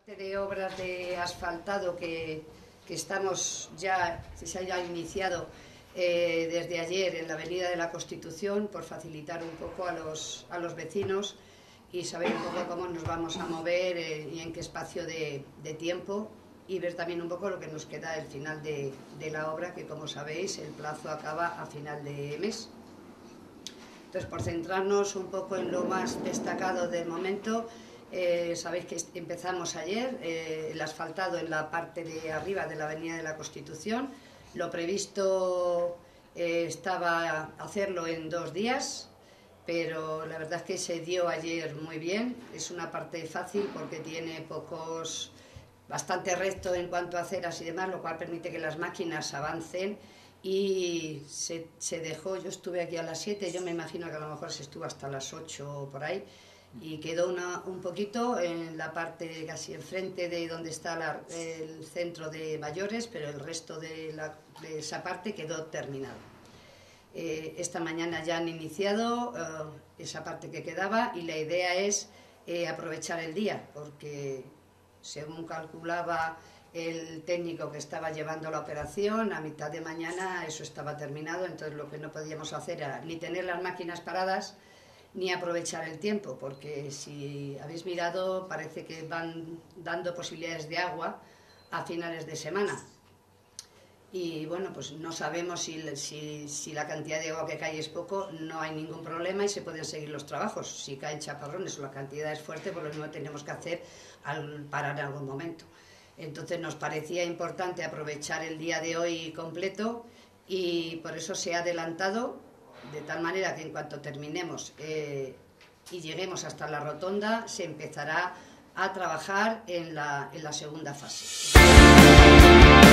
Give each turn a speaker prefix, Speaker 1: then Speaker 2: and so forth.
Speaker 1: De obras de asfaltado que estamos ya, se haya iniciado desde ayer en la Avenida de la Constitución, por facilitar un poco a los vecinos y saber un poco cómo nos vamos a mover y en qué espacio de tiempo, y ver también un poco lo que nos queda al final de la obra, que como sabéis el plazo acaba a final de mes. Entonces, por centrarnos un poco en lo más destacado del momento, sabéis que empezamos ayer el asfaltado en la parte de arriba de la Avenida de la Constitución. Lo previsto estaba hacerlo en 2 días, pero la verdad es que se dio ayer muy bien. Es una parte fácil porque tiene bastante recto en cuanto a aceras y demás, lo cual permite que las máquinas avancen. Y se dejó, yo estuve aquí a las 7, yo me imagino que a lo mejor se estuvo hasta las 8 o por ahí, y quedó un poquito en la parte casi enfrente de donde está el centro de mayores, pero el resto de esa parte quedó terminado. Esta mañana ya han iniciado esa parte que quedaba, y la idea es aprovechar el día, porque según calculaba el técnico que estaba llevando la operación, a mitad de mañana eso estaba terminado. Entonces lo que no podíamos hacer era ni tener las máquinas paradas ni aprovechar el tiempo, porque si habéis mirado parece que van dando posibilidades de agua a finales de semana, y bueno, pues no sabemos si la cantidad de agua que cae es poco. No hay ningún problema y se pueden seguir los trabajos. Si caen chaparrones o la cantidad es fuerte, pues lo mismo tenemos que hacer al parar en algún momento. Entonces nos parecía importante aprovechar el día de hoy completo, y por eso se ha adelantado, de tal manera que en cuanto terminemos y lleguemos hasta la rotonda, se empezará a trabajar en la segunda fase.